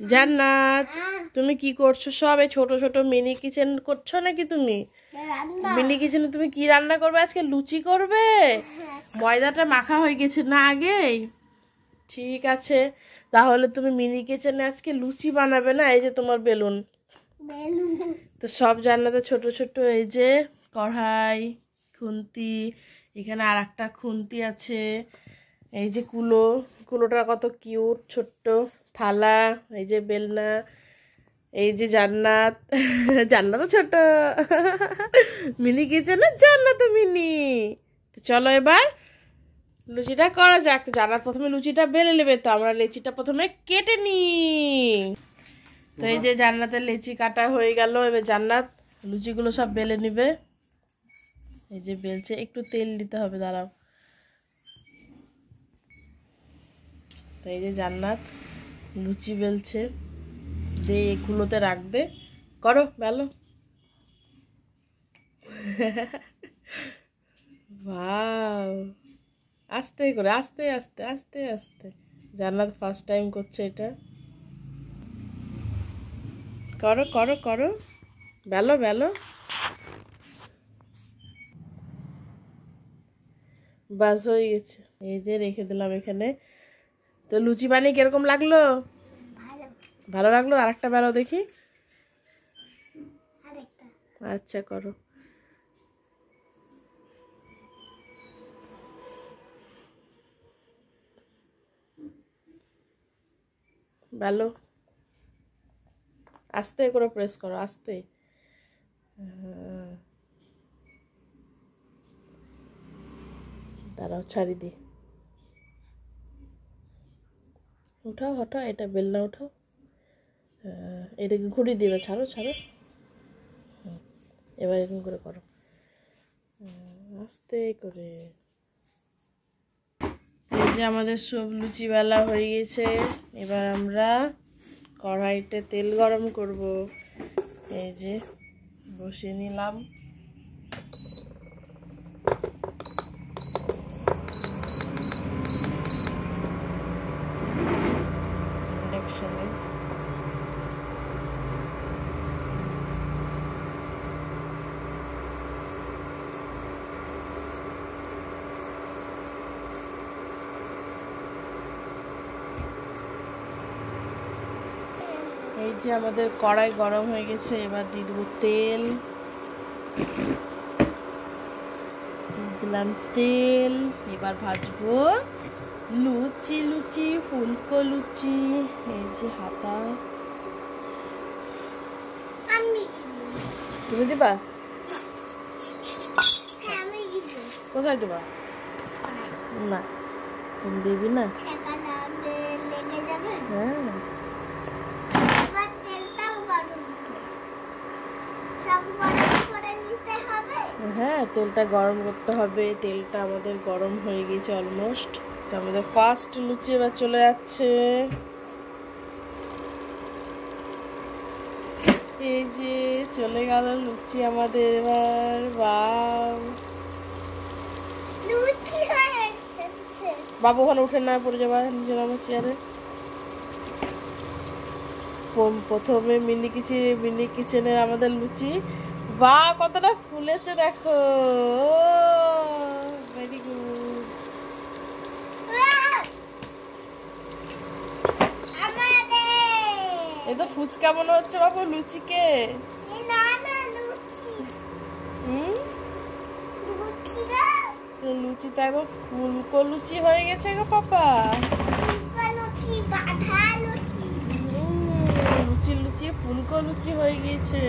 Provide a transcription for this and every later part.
জান্নাত তুমি কি করছো? সবে ছোট ছোট মিনি কিচেন করছো নাকি তুমি? মিনি কিচেনে তুমি কি রান্না করবে আজকে? লুচি করবে? ময়দাটা মাখা হয়ে গেছে না আগেই? ঠিক আছে, তাহলে তুমি মিনি কিচেনে আজকে লুচি বানাবে না? এই যে তোমার বেলুন তো সব জান্নাতে ছোট ছোট, এই যে কড়াই, খুন্তি, এখানে আর একটা খুন্তি আছে, এই যে কুলোটা কত কিউট, ছোট্ট থালা, এই যে বেলনা, এই যে জান্নাত জান্নাত ছোট মিনি কিচেনে জান্নাত মিনি। তো চলো এবার লুচিটা করা যাক। তো জান্নাত প্রথমে লুচিটা বেলে নেবে, তো আমরা লেচিটা প্রথমে কেটে নিই। তো এই যে জান্নাতের লেচি কাটা হয়ে গেল, এবার জান্নাত লুচিগুলো সব বেলে নিবে। এই যে বেলছে, একটু তেল দিতে হবে, দাঁড়াও। তো এই যে জান্নাত লুচি বেলছে, দিয়ে এগুলোতে রাখবে। করো বেলো ওয়াও, আস্তে করে, আস্তে আস্তে আস্তে আস্তে। জান্নাত ফার্স্ট টাইম করছে এটা। করো করো করো, বেলো বেলো। বাস হয়ে গেছে, এই যে রেখে দিলাম এখানে। তো লুচি বানিয়ে কিরকম লাগলো? ভালো লাগলো? আর একটা বেলো দেখি। আচ্ছা করো। বেলো, আস্তে করে প্রেস করো, আস্তে। দাঁড়াও, ছাড়ি দি। উঠাও, হঠাও, এটা বেলনা উঠাও। এটাকে ঘুরিয়ে দিবে, ছাড়ো ছাড়ো। এবার এরকম করে করো, আস্তে করে। এই যে আমাদের সব লুচি বেলা হয়ে গেছে। এবার আমরা কড়াইতে তেল গরম করব। এই যে বসিয়ে নিলাম। ইন্ডাকশনে এই যে আমাদের কড়াই গরম হয়ে গেছে। এবার দিয়ে দেবো তেল, দিলাম তেল। এবার ভাজবো লুচি, লুচি ফুলকো লুচি। এই যে হাতা, তুমি দিবা? কোথায় দেবা? না, তুমি দিবি না? হ্যাঁ, হ্যাঁ তেলটা গরম করতে হবে। তেলটা আমাদের গরম হয়ে গেছে অলমোস্ট। তো আমাদের ফার্স্ট লুচি এবার চলে যাচ্ছে। এই যে চলে গেল লুচি আমাদের এবার। বাও, বাবু ওখানে উঠে না পড়ে যাবা নিজের আমার চেয়ারে। প্রথমে মিনি কিচেনের আমাদের লুচি। বা কতটা ফুলেছে দেখো, ভেরি গুড। এই তো ফুচকা মনে হচ্ছে বাবু লুচিকে। লুচিটা একদম ফুলকো লুচি হয়ে গেছে গো পাপা। লুচি লুচি ফুলকো লুচি হয়ে গেছে।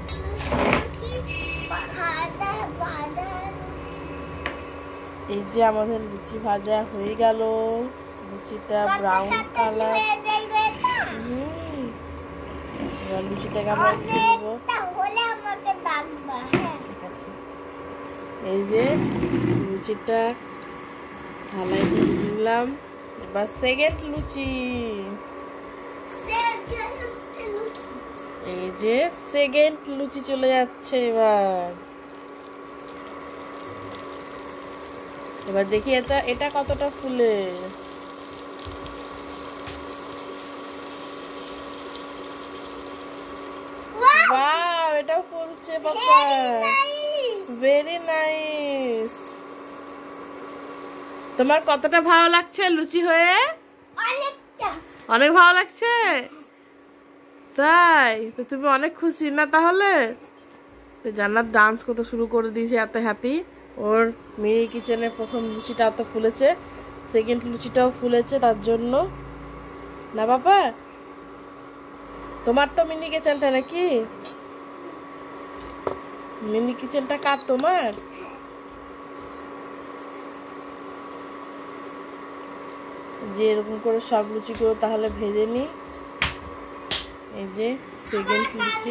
এই যে আমাদের লুচি ভাজা হয়ে গেল। লুচিটা ব্রাউন কালার। এবার লুচিটাকে আমরা উঠিয়ে দেবো। ঠিক আছে, এই যে লুচিটা থালায় দিয়ে দিলাম। এবার সেকেন্ড লুচি। এই যে সেকেন্ড লুচি চলে যাচ্ছে। এবার দেখি এটা কতটা ফুলে। এটাও ফুলছে পাপা। Very nice. তোমার কতটা ভালো লাগছে লুচি হয়ে? অনেক ভালো লাগছে তাই? তো তুমি অনেক খুশি না তাহলে? তো জান্নাত ডান্স করতে শুরু করে দিয়েছে, এত হ্যাপি। ওর মিনি কিচেনের প্রথম লুচিটা এত ফুলেছে, সেকেন্ড লুচিটাও ফুলেছে তার জন্য না বাবা? তোমার তো মিনি কিচেনটা নাকি? মিনি কিচেনটা কার তোমার? যে এরকম করে সব লুচিগুলো তাহলে ভেজে নি। এই যে সেকেন্ড লুচি,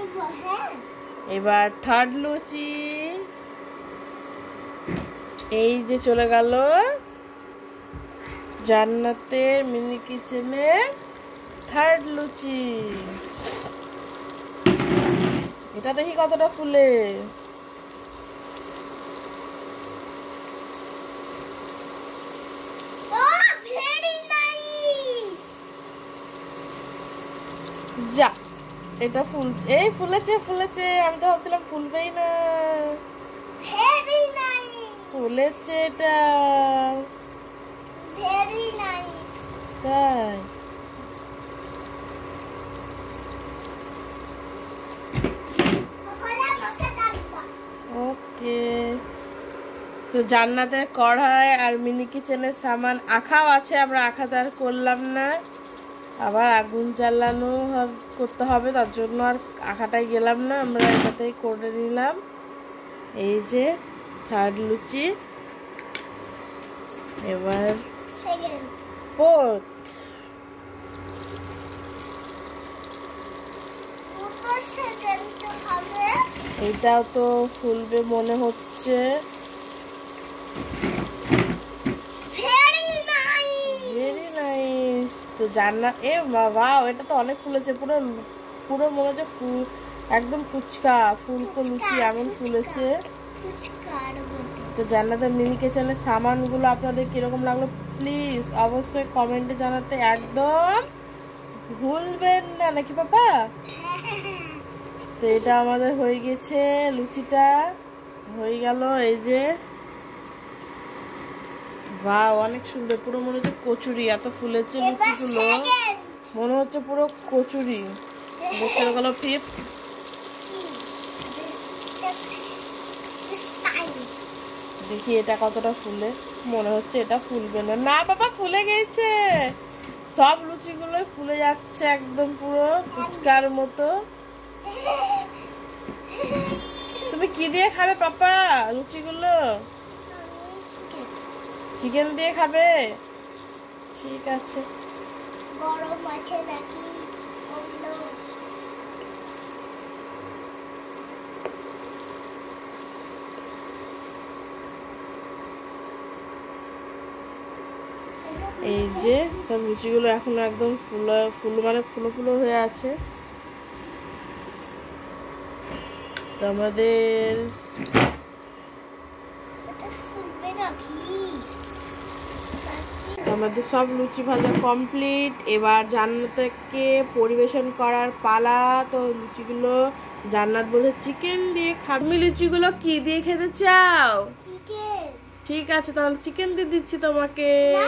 এবার থার্ড লুচি। এই যে চলে গেল জান্নাতের মিনি কিচেনের থার্ড লুচি। এটা দেখি কতটা ফুলে। যা, এটা ফুলছে, এই ফুলেছে ফুলেছে। আমি তো ভাবছিলাম ফুলবেই না, ফুলেছে এটা। তাই ওকে। তো জান্নাতের কড়াই আর মিনি কিচেনের সামান আখাও আছে, আমরা আখাতে আর করলাম না। আবার আগুন জ্বালানো করতে হবে, তার জন্য আর আখাটাই গেলাম না, আমরা এটাতেই করে নিলাম। এই যে থার্ড লুচি, এবার ফোর্থ। এইটাও তো ফুলবে মনে হচ্ছে। Very nice. তো জান্নাত, এ বাবা এটা তো অনেক ফুলেছে, পুরো পুরো মনে হচ্ছে ফুল, একদম ফুচকা ফুলকো লুচি এমন ফুলেছে। তো জান্নাতের মিনি কিচেনের সামানগুলো আপনাদের কিরকম লাগলো প্লিজ অবশ্যই কমেন্টে জানাতে একদম ভুলবেন না, নাকি পাপা? তো এটা আমাদের হয়ে গেছে, লুচিটা হয়ে গেল। এই যে বাহ, অনেক সুন্দর, পুরো মনে হচ্ছে কচুরি, এত ফুলেছে লুচিগুলো, মনে হচ্ছে পুরো কচুরি। দেখতে গেল ফিফথ। দেখি এটা কতটা ফুলে, মনে হচ্ছে এটা ফুলবে না। না বাবা ফুলে গেছে, সব লুচিগুলো ফুলে যাচ্ছে একদম পুরো ফুচকার মতো। তুমি কি দিয়ে খাবে পাপা লুচিগুলো? চিকেন দিয়ে খাবে? ঠিক আছে। গরম আছে নাকি? এই যে সব লুচিগুলো এখন একদম ফুলো ফুলো, মানে ফুলো ফুলো হয়ে আছে। তো আমাদের সব লুচি ভাজা কমপ্লিট। এবার জান্নাতকে পরিবেশন করার পালা। তো লুচিগুলো জান্নাত বলছে চিকেন দিয়ে খাবে। তুমি লুচিগুলো কি দিয়ে খেতে চাও? ঠিক আছে তাহলে চিকেন দিয়ে দিচ্ছি তোমাকে।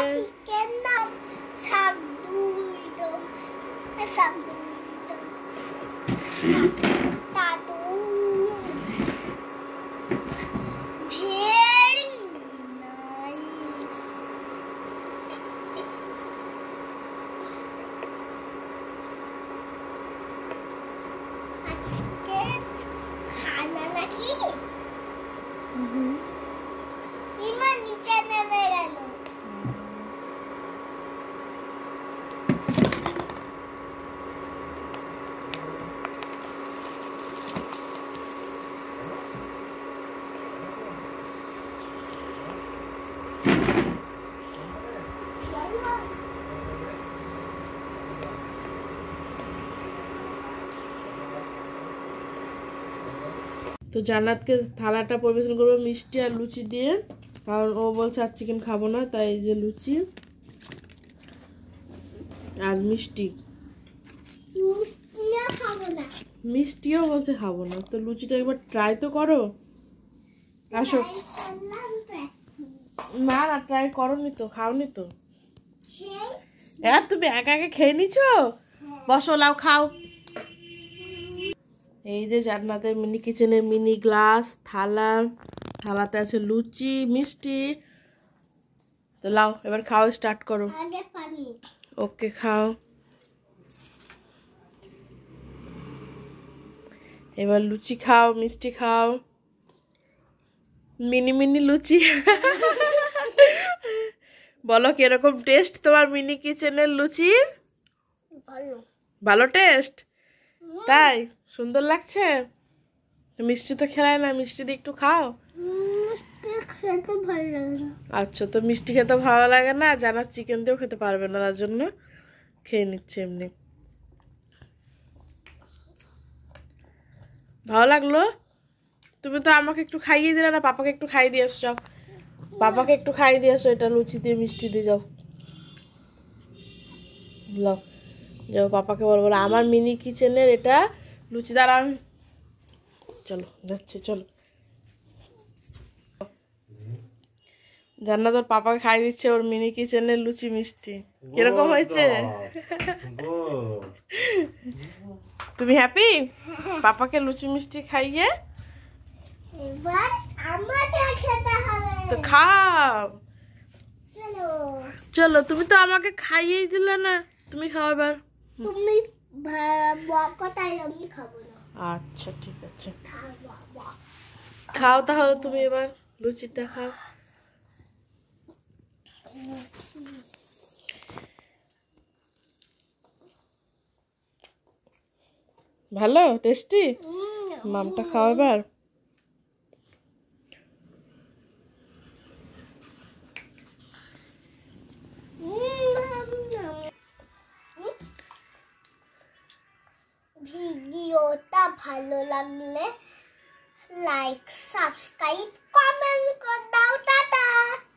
তো জান্নাতকে থালাটা পরিবেশন করবো মিষ্টি আর লুচি দিয়ে, কারণ ও বলছে আর চিকেন খাবো না, তাই এই যে লুচি আর মিষ্টি। খাবো না। মিষ্টিও বলছে খাবো না, তো লুচিটা একবার ট্রাই তো করো। আসো। না না, ট্রাই করোনি তো, খাওনি তো। তুমি একা একা খেয়ে নিছো? বসো, লাও খাও। এই যে জান্নাতের মিনি কিচেনের মিনি গ্লাস থালা, থালাতে আছে লুচি মিষ্টি। তো লাও এবার খাও, স্টার্ট করো। ওকে, খাও। এবার লুচি খাও, মিষ্টি খাও। মিনি মিনি লুচি। বলো কিরকম টেস্ট তোমার মিনি কিচেনের লুচির? ভালো টেস্ট? তাই? সুন্দর লাগছে? মিষ্টি তো খেলায় না, মিষ্টি দিয়ে একটু খাও। আচ্ছা, তো মিষ্টি খেতে ভালো লাগে না, জানা চিকেন দিয়েও খেতে পারবে না, তার জন্য খেয়ে নিচ্ছে এমনি। ভালো লাগলো? তুমি তো আমাকে একটু খাইয়ে দিলে না, পাপাকে একটু খাইয়ে দিয়ে আসো। যাও, পাপাকে একটু খাইয়ে দিয়ে আসো, এটা লুচি দিয়ে মিষ্টি দিয়ে। যাও যাও যাও, পাপাকে বলবো আমার মিনি কিচেনের এটা লুচি দ্বারা আমি। চলো যাচ্ছি, চলো। জান্নাত ওর পাপাকে খাই দিচ্ছে ওর মিনি কিচেনের লুচি মিষ্টি। কিরকম হয়েছে? তুমি হ্যাপি পাপাকে লুচি মিষ্টি খাইয়ে? এবার আমাকে খেতে হবে। তো খাও। চলো চলো, তুমি তো আমাকে খাইয়েই দিলে না, তুমি খাও এবার। তুমি কথাই আমি খাবো না। আচ্ছা ঠিক আছে, খাও তাহলে তুমি এবার লুচিটা খাও। ভালো টেস্টি? মামটা খাও এবার। ভিডিওটা ভালো লাগলে লাইক, সাবস্ক্রাইব, কমেন্ট করে দাও। টাটা।